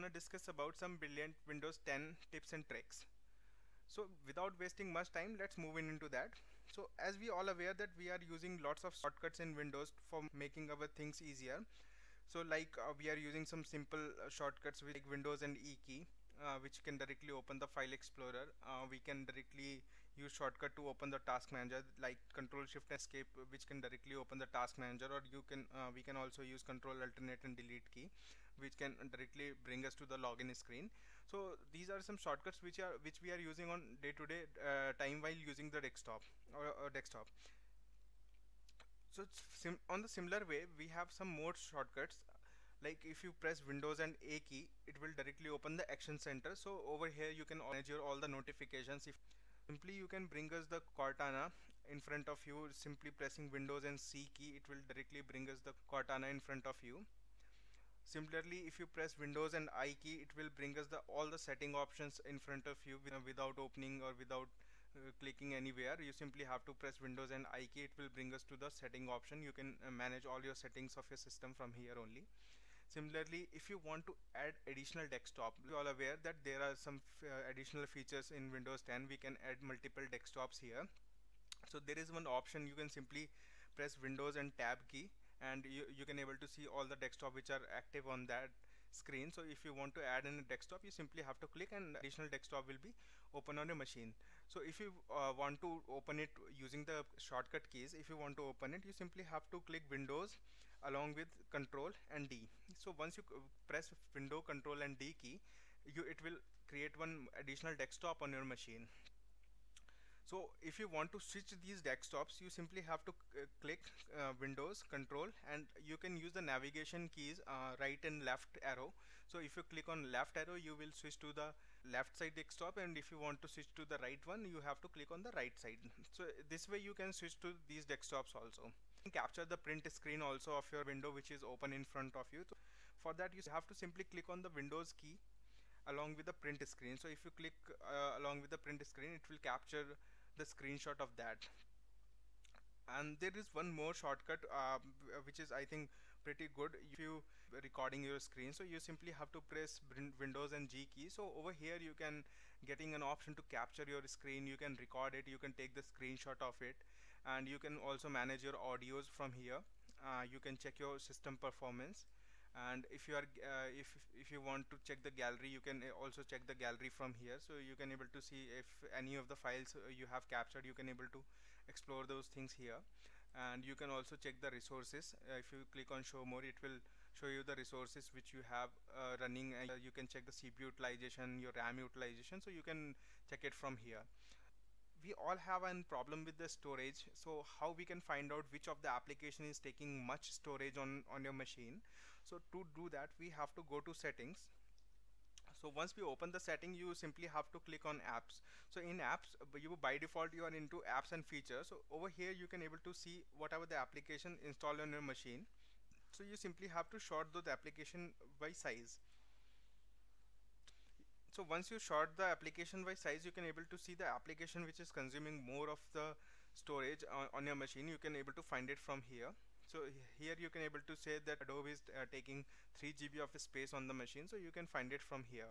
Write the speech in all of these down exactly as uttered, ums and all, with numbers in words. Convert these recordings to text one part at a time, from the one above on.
gonna discuss about some brilliant Windows ten tips and tricks. So without wasting much time, let's move in into that. So as we all aware that we are using lots of shortcuts in Windows for making our things easier. So like uh, we are using some simple uh, shortcuts with like Windows and E key, uh, which can directly open the file explorer. Uh, we can directly use shortcut to open the task manager like control shift escape, uh, which can directly open the task manager, or you can uh, we can also use control alternate and delete key, which can directly bring us to the login screen. So these are some shortcuts which are which we are using on day to day uh, time while using the desktop or, or desktop. So it's sim on the similar way, we have some more shortcuts. Like if you press Windows and A key, it will directly open the Action Center. So over here you can manage your all the notifications. If simply you can bring us the Cortana in front of you, simply pressing Windows and C key, it will directly bring us the Cortana in front of you. Similarly, if you press Windows and I key, it will bring us the all the setting options in front of you with, without opening or without uh, clicking anywhere. You simply have to press Windows and I key. It will bring us to the setting option. You can uh, manage all your settings of your system from here only. Similarly, if you want to add additional desktop, you are all aware that there are some uh, additional features in Windows ten. We can add multiple desktops here. So there is one option, you can simply press Windows and tab key, and you, you can able to see all the desktop which are active on that screen. So if you want to add in a desktop, you simply have to click and additional desktop will be open on your machine. So if you uh, want to open it using the shortcut keys, if you want to open it, you simply have to click Windows along with Control and D. So once you press Window, Control and D key, you it will create one additional desktop on your machine. So if you want to switch these desktops, you simply have to uh, click uh, Windows, Control, and you can use the navigation keys, uh, right and left arrow. So if you click on left arrow, you will switch to the left side desktop, and if you want to switch to the right one, you have to click on the right side. So this way you can switch to these desktops also. You can capture the print screen also of your window which is open in front of you. So for that you have to simply click on the Windows key along with the print screen. So if you click uh, along with the print screen, it will capture the screenshot of that. And there is one more shortcut uh, which is I think pretty good if you recording your screen. So you simply have to press Windows and G key. So over here you can getting an option to capture your screen, you can record it, you can take the screenshot of it, and you can also manage your audios from here. Uh, you can check your system performance, and if you are uh, if if you want to check the gallery, you can also check the gallery from here. So you can able to see if any of the files you have captured, you can able to explore those things here. And you can also check the resources. Uh, if you click on show more, it will show you the resources which you have uh, running. Uh, you can check the C P U utilization, your RAM utilization, so you can check it from here. We all have a problem with the storage. So how we can find out which of the application is taking much storage on on your machine? So to do that, we have to go to settings. So once we open the setting, you simply have to click on apps. So in apps, you by default you are into apps and features. So over here you can able to see whatever the application installed on your machine. So you simply have to sort those application by size. So once you sort the application by size, you can able to see the application which is consuming more of the storage on, on your machine. You can able to find it from here. So here you can able to say that Adobe is uh, taking three G B of space on the machine, so you can find it from here.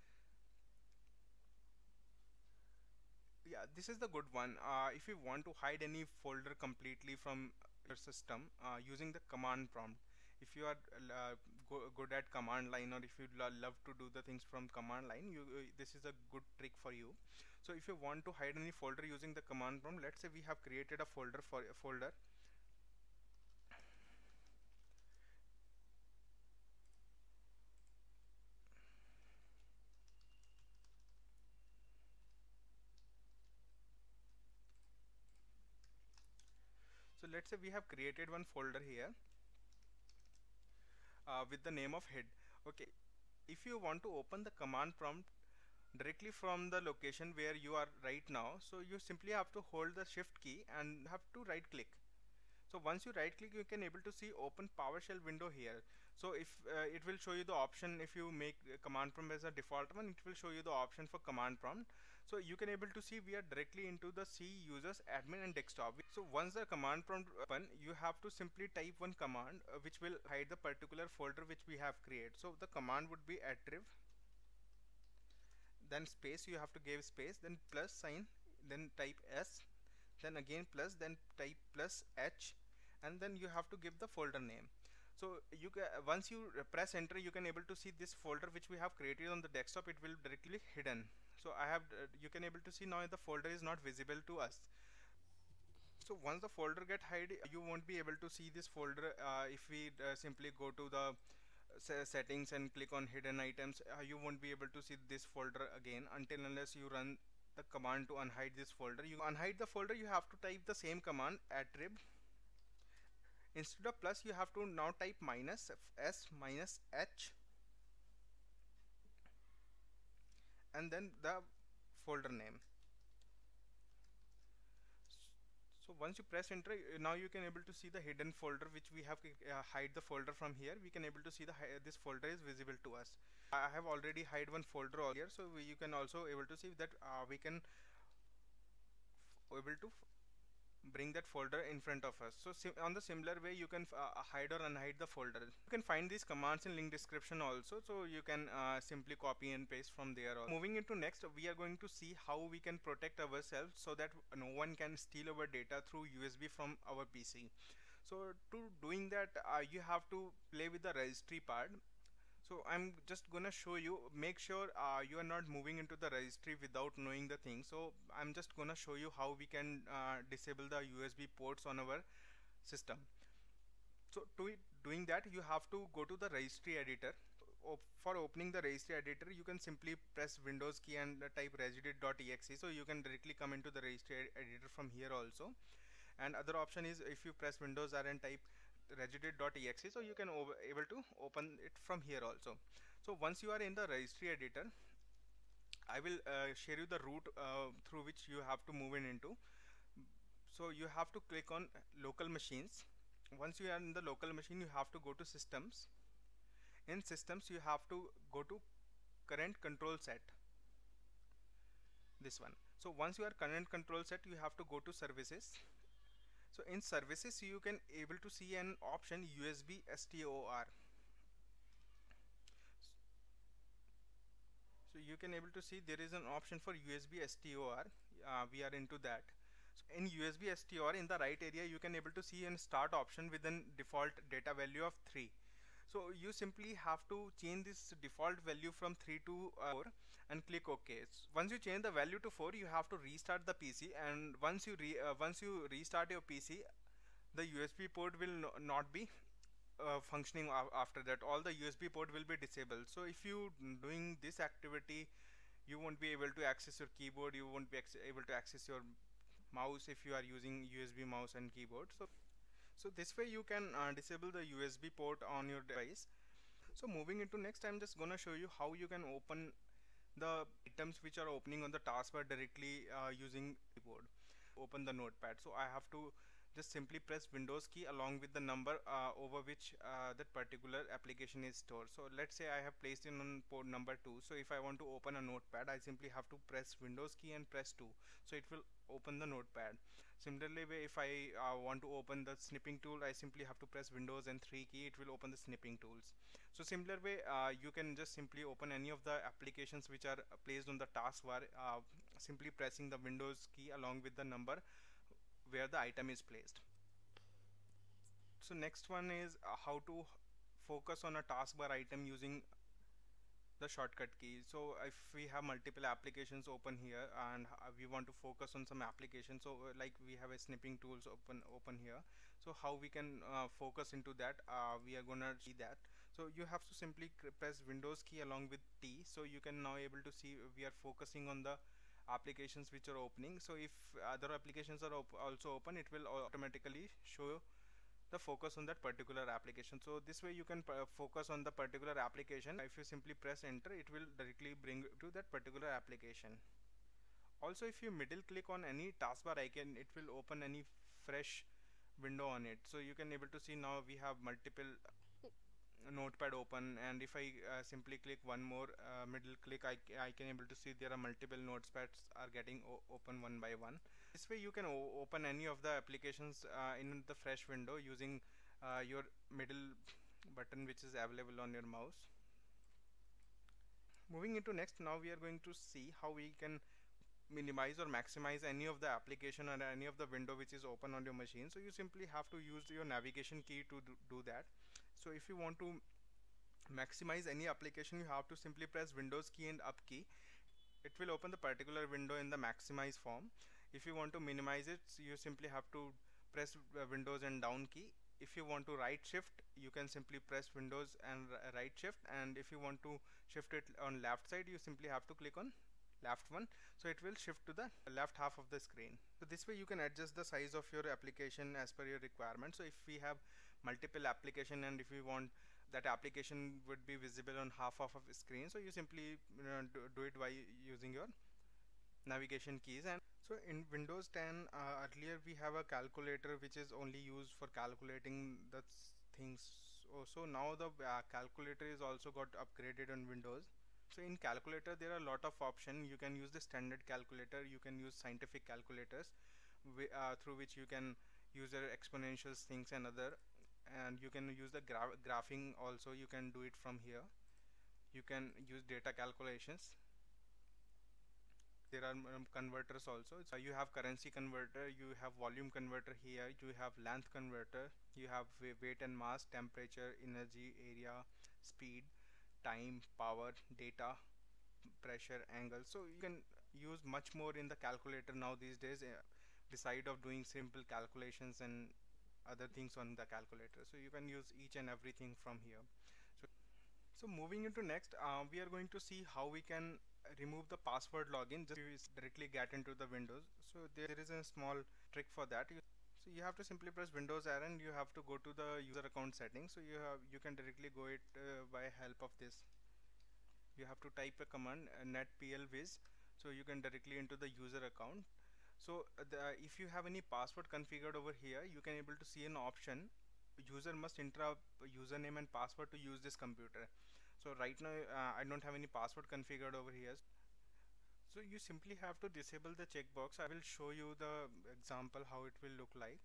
Yeah, this is the good one. Uh, if you want to hide any folder completely from your system uh, using the command prompt, if you are uh, go, good at command line, or if you lo love to do the things from command line, you uh, this is a good trick for you. So if you want to hide any folder using the command prompt, let's say we have created a folder for a folder. So let's say we have created one folder here uh, with the name of head. Okay, if you want to open the command prompt directly from the location where you are right now, so you simply have to hold the shift key and have to right click. So once you right click, you can able to see open PowerShell window here. So if uh, it will show you the option, if you make uh, command prompt as a default one, it will show you the option for command prompt. So you can able to see we are directly into the C users admin and desktop. So once the command prompt open, you have to simply type one command uh, which will hide the particular folder which we have created. So the command would be attrib, then space, you have to give space, then plus sign, then type S, then again plus, then type plus H, and then you have to give the folder name. So you can, once you press enter, you can able to see this folder which we have created on the desktop, it will directly hidden. So I have uh, you can able to see now the folder is not visible to us. So once the folder get hide, you won't be able to see this folder. Uh, if we uh, simply go to the settings and click on hidden items, uh, you won't be able to see this folder again until unless you run the command to unhide this folder. You unhide the folder, you have to type the same command attrib. Instead of plus, you have to now type minus S minus H and then the folder name. So once you press enter, now you can able to see the hidden folder which we have uh, hide the folder from here. We can able to see the this folder is visible to us. I have already hide one folder all here, so we, you can also able to see that uh, we can able to bring that folder in front of us. So on the similar way, you can uh, hide or unhide the folder. You can find these commands in link description also, so you can uh, simply copy and paste from there. Also. Moving into next, we are going to see how we can protect ourselves so that no one can steal our data through U S B from our P C. So to doing that, uh, you have to play with the registry part. So I'm just gonna show you, make sure uh, you are not moving into the registry without knowing the thing. So I'm just gonna show you how we can uh, disable the U S B ports on our system. So to it, doing that, you have to go to the registry editor. Op for opening the registry editor, you can simply press Windows key and uh, type regedit.exe. So you can directly come into the registry ed editor from here also. And other option is if you press Windows R and type regedit.exe, so you can able to open it from here also. So once you are in the registry editor, I will uh, share you the route uh, through which you have to move in into. So you have to click on local machines. Once you are in the local machine, you have to go to systems. In systems, you have to go to current control set, this one. So once you are current control set, you have to go to services. So in services, you can able to see an option U S B S T O R. So you can able to see there is an option for U S B S T O R. Uh, we are into that. So in U S B S T O R, in the right area, you can able to see an start option with a default data value of three. So you simply have to change this default value from three to uh, four and click OK. So once you change the value to four, you have to restart the P C, and once you re uh, once you restart your P C, the U S B port will no not be uh, functioning after that. All the U S B port will be disabled. So if you doing this activity, you won't be able to access your keyboard, you won't be able to access your mouse if you are using U S B mouse and keyboard. So So this way you can uh, disable the U S B port on your device. So moving into next, I'm just gonna show you how you can open the items which are opening on the taskbar directly uh, using keyboard. Open the notepad. So I have to just simply press Windows key along with the number uh, over which uh, that particular application is stored. So let's say I have placed in on port number two. So if I want to open a notepad, I simply have to press Windows key and press two. So it will open the notepad. Similarly, if I uh, want to open the snipping tool, I simply have to press Windows and three key, it will open the snipping tools. So similar way, uh, you can just simply open any of the applications which are placed on the taskbar, uh, simply pressing the Windows key along with the number where the item is placed. So next one is uh, how to focus on a taskbar item using the shortcut key. So if we have multiple applications open here and uh, we want to focus on some applications, so uh, like we have a snipping tools open open here, so how we can uh, focus into that, uh, we are gonna see that. So you have to simply press Windows key along with T, so you can now able to see we are focusing on the applications which are opening. So if other applications are op also open, it will automatically show the focus on that particular application. So this way you can uh, focus on the particular application. If you simply press enter, it will directly bring to that particular application. Also, if you middle click on any taskbar icon, it will open any fresh window on it. So you can able to see now we have multiple notepad open, and if I uh, simply click one more uh, middle click, I, I can able to see there are multiple notepads are getting open one by one. This way you can open any of the applications uh, in the fresh window using uh, your middle button which is available on your mouse. Moving into next, now we are going to see how we can minimize or maximize any of the application or any of the window which is open on your machine. So you simply have to use your navigation key to do, do that. So if you want to maximize any application, you have to simply press Windows key and up key. It will open the particular window in the maximize form. If you want to minimize it, you simply have to press uh, Windows and down key. If you want to right shift, you can simply press Windows and right shift, and if you want to shift it on left side, you simply have to click on left one, so it will shift to the left half of the screen. So this way you can adjust the size of your application as per your requirement. So if we have multiple application and if we want that application would be visible on half of a screen, so you simply you know, do, do it by using your navigation keys. And so in Windows ten, uh, earlier we have a calculator which is only used for calculating the things. Oh, so now the uh, calculator is also got upgraded on Windows. So in calculator there are a lot of options. You can use the standard calculator, you can use scientific calculators uh, through which you can use your exponentials things and other, and you can use the gra graphing also. You can do it from here. You can use data calculations. There are um, converters also. So you have currency converter, you have volume converter here, you have length converter, you have weight and mass, temperature, energy, area, speed, time, power, data, pressure, angle. So you can use much more in the calculator now these days, uh, beside of doing simple calculations and other things on the calculator. So you can use each and everything from here. So, so moving into next, uh, we are going to see how we can remove the password login just to directly get into the Windows. So there is a small trick for that. You, so you have to simply press Windows R and you have to go to the user account settings. So you have you can directly go it uh, by help of this. You have to type a command uh, netplviz, so you can directly into the user account. So uh, the, if you have any password configured over here, you can able to see an option user must enter a username and password to use this computer. So right now uh, I don't have any password configured over here. So you simply have to disable the checkbox. I will show you the example how it will look like,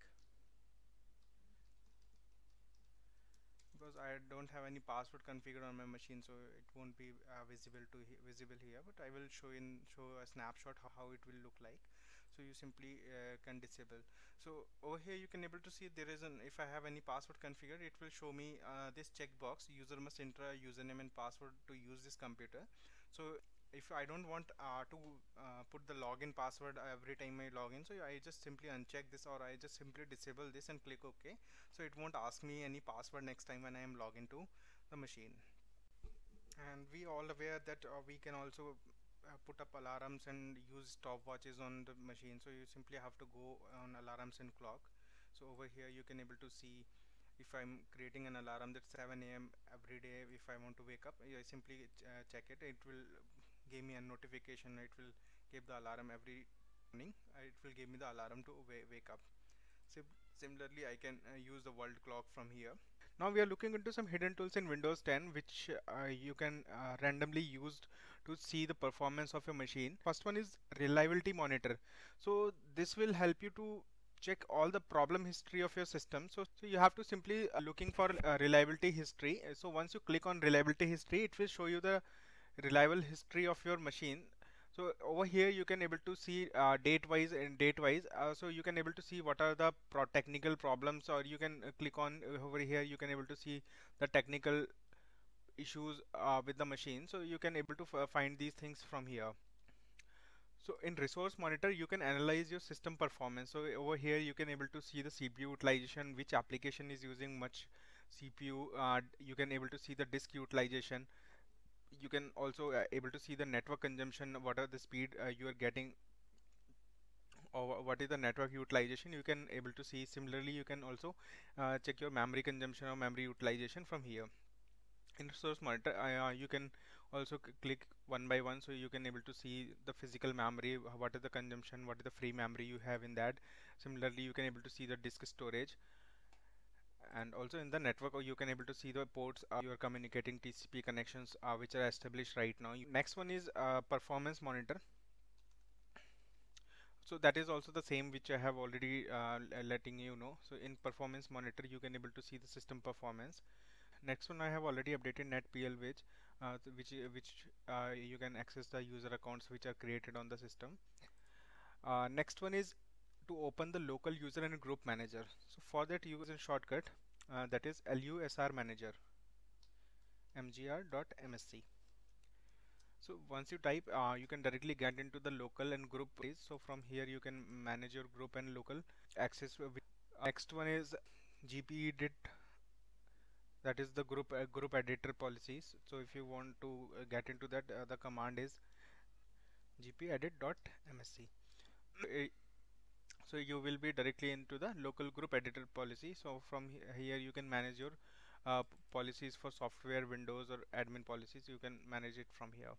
because I don't have any password configured on my machine, so it won't be uh, visible to he visible here, but I will show in show a snapshot how, how it will look like. So you simply uh, can disable. So over here you can able to see there is an, if I have any password configured, it will show me uh, this checkbox, user must enter a username and password to use this computer. So if I don't want uh, to uh, put the login password every time I log in, so I just simply uncheck this, or I just simply disable this and click OK. So it won't ask me any password next time when I am logged into the machine. And we all aware that uh, we can also uh, put up alarms and use stopwatches on the machine. So you simply have to go on alarms and clock. So over here you can able to see if I'm creating an alarm that's seven A M every day. If I want to wake up, I simply uh, check it. It will give me a notification. It will give the alarm every morning. Uh, it will give me the alarm to wake up. So similarly I can uh, use the world clock from here. Now we are looking into some hidden tools in Windows ten which uh, you can uh, randomly use to see the performance of your machine. First one is reliability monitor. So this will help you to check all the problem history of your system. So, so you have to simply uh, looking for uh, reliability history. So once you click on reliability history, it will show you the reliable history of your machine. So over here you can able to see uh, date wise and date wise. Uh, so you can able to see what are the pro technical problems, or you can uh, click on uh, over here. You can able to see the technical issues uh, with the machine. So you can able to f find these things from here. So in resource monitor you can analyze your system performance. So over here you can able to see the C P U utilization, which application is using much C P U. Uh, you can able to see the disk utilization. You can also uh, able to see the network consumption, what are the speed uh, you are getting, or what is the network utilization. You can able to see. Similarly you can also uh, check your memory consumption or memory utilization from here. In resource monitor uh, you can also click one by one, so you can able to see the physical memory, what is the consumption, what is the free memory you have in that. Similarly you can able to see the disk storage, And also in the network, or you can able to see the ports uh, you are communicating T C P connections uh, which are established right now. You, next one is uh, performance monitor. So that is also the same which I have already uh, letting you know. So in performance monitor you can able to see the system performance. Next one, I have already updated NetPL which uh, which which uh, you can access the user accounts which are created on the system. Uh, next one is to open the local user and group manager. So for that use a shortcut uh, that is L U S R manager mgr.msc. So once you type uh, you can directly get into the local and group page. So from here you can manage your group and local access. With, uh, next one is G P edit, that is the group uh, group editor policies. So if you want to uh, get into that, uh, the command is gpedit.msc. Uh, so you will be directly into the local group editor policy. So from he here you can manage your uh, policies for software, Windows or admin policies. You can manage it from here.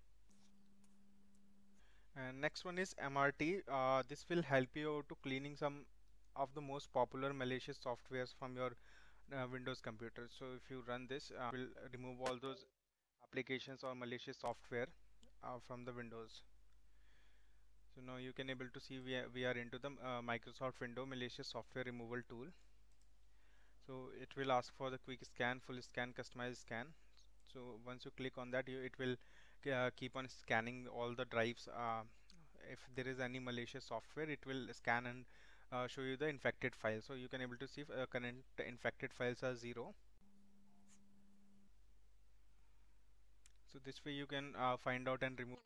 And next one is M R T. Uh, this will help you to cleaning some of the most popular malicious softwares from your uh, Windows computer. So if you run this, uh, will remove all those applications or malicious software uh, from the Windows. So now you can able to see we are, we are into the uh, Microsoft Windows malicious software removal tool. So it will ask for the quick scan, full scan, customized scan. So once you click on that, you, it will uh, keep on scanning all the drives. Uh, if there is any malicious software, it will scan and uh, show you the infected files. So you can able to see if, uh, current infected files are zero. So this way you can uh, find out and remove.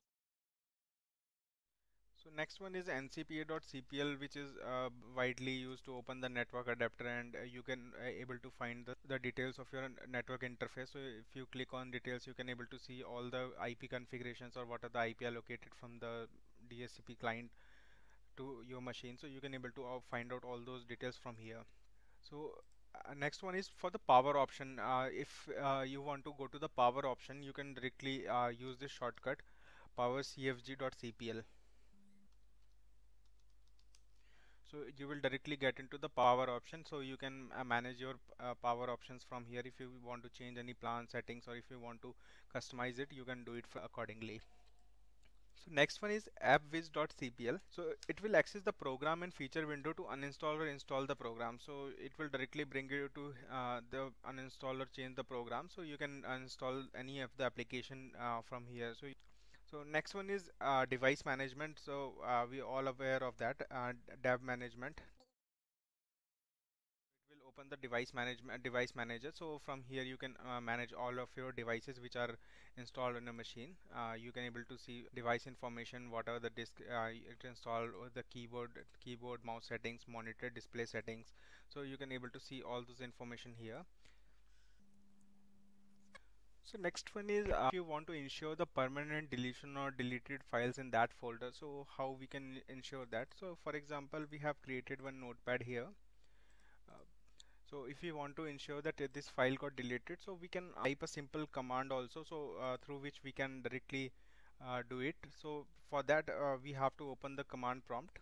So next one is N C P A.cpl, which is uh, widely used to open the network adapter, and uh, you can uh, able to find the, the details of your network interface. So if you click on details, you can able to see all the I P configurations or what are the I P allocated from the D H C P client to your machine. So you can able to uh, find out all those details from here. So uh, next one is for the power option. Uh, if uh, you want to go to the power option, you can directly uh, use this shortcut power cfg.cpl. So you will directly get into the power option. So you can uh, manage your uh, power options from here. If you want to change any plan settings or if you want to customize it, you can do it accordingly. So next one is appwiz.cpl. So it will access the program and feature window to uninstall or install the program. So it will directly bring you to uh, the uninstall or change the program. So you can uninstall any of the application uh, from here. So so next one is uh, device management. So uh, we all aware of that uh, dev management. It will open the device management device manager. So from here you can uh, manage all of your devices which are installed on a machine. Uh, you can able to see device information, what are the disk uh, it installed, or the keyboard, keyboard, mouse settings, monitor, display settings. So you can able to see all those information here. So next one is uh, if you want to ensure the permanent deletion or deleted files in that folder, so how we can ensure that. So for example, we have created one notepad here. Uh, so if we want to ensure that uh, this file got deleted, so we can type a simple command also, so uh, through which we can directly uh, do it. So for that uh, we have to open the command prompt.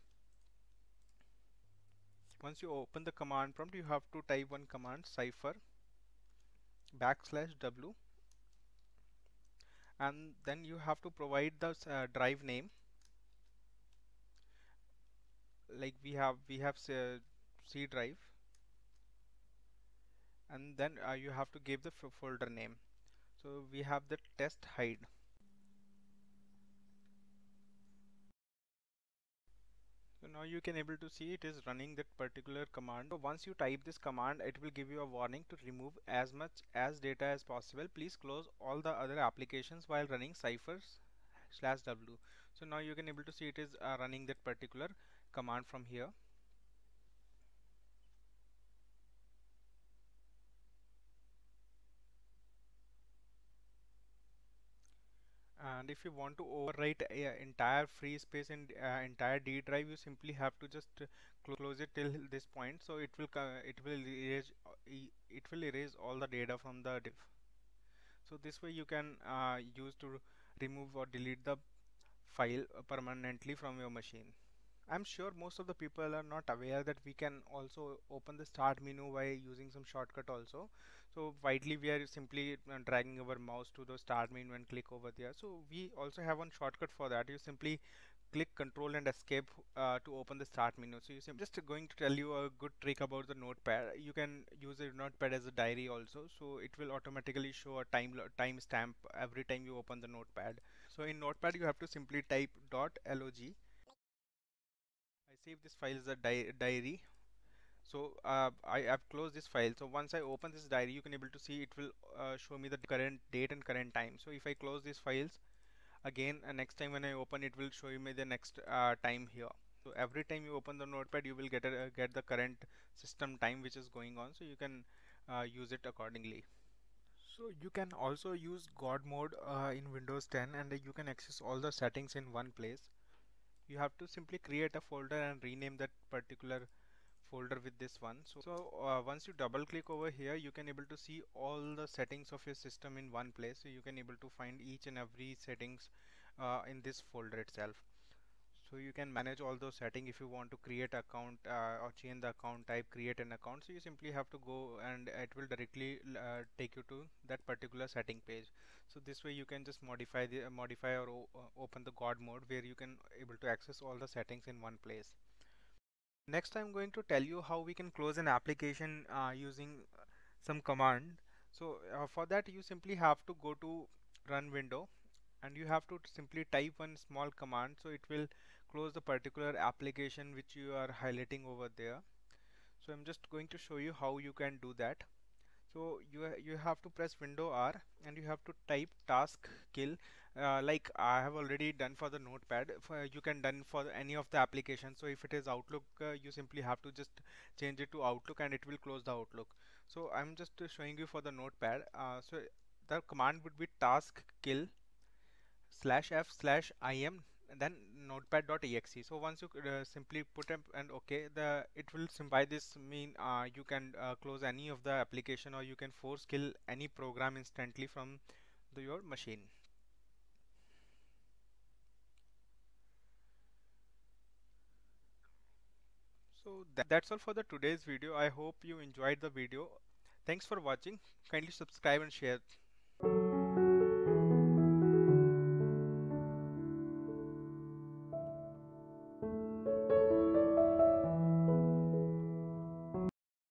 Once you open the command prompt, you have to type one command, cipher backslash w, and then you have to provide the uh, drive name. Like we have we have uh, C drive, and then uh, you have to give the folder name. So we have the test hide. So now you can able to see it is running that particular command. So once you type this command, it will give you a warning to remove as much as data as possible. Please close all the other applications while running ciphers slash w. So now you can able to see it is uh, running that particular command from here. And if you want to overwrite a entire free space in uh, entire D drive, you simply have to just uh, close it till this point. So it will it will erase it will erase all the data from the div. So this way you can uh, use to remove or delete the file permanently from your machine. I'm sure most of the people are not aware that we can also open the start menu by using some shortcut also. So widely we are simply uh, dragging our mouse to the start menu and click over there. So we also have one shortcut for that. You simply click control and escape uh, to open the start menu. So you sim just going to tell you a good trick about the notepad. You can use a notepad as a diary also. So it will automatically show a time time stamp every time you open the notepad. So in notepad you have to simply type dot log. I save this file as a di diary. So uh, I have closed this file. So once I open this diary, you can able to see it will uh, show me the current date and current time. So if I close these files again, uh, next time when I open, it will show me the next uh, time here. So every time you open the notepad, you will get a, uh, get the current system time which is going on. So you can uh, use it accordingly. So you can also use God mode uh, in Windows ten, and uh, you can access all the settings in one place. You have to simply create a folder and rename that particular folder with this one. So, so uh, once you double click over here, you can able to see all the settings of your system in one place. So you can able to find each and every settings uh, in this folder itself. So you can manage all those settings. If you want to create account uh, or change the account type, create an account, so you simply have to go and it will directly uh, take you to that particular setting page. So this way you can just modify the uh, modify or uh, open the God mode, where you can able to access all the settings in one place. Next, I'm going to tell you how we can close an application uh, using uh, some command. So uh, for that, you simply have to go to run window, and you have to simply type one small command. So it will close the particular application which you are highlighting over there. So I'm just going to show you how you can do that. So you you have to press window R, and you have to type task kill, uh, like I have already done for the notepad. For, you can done for any of the applications. So if it is Outlook, uh, you simply have to just change it to Outlook and it will close the Outlook. So I'm just uh, showing you for the notepad. Uh, so the command would be task kill slash f slash im, then notepad.exe. So once you uh, simply put up and okay, the it will by this mean uh, you can uh, close any of the application, or you can force kill any program instantly from the, your machine. So that, that's all for the today's video. I hope you enjoyed the video. Thanks for watching. Kindly subscribe and share.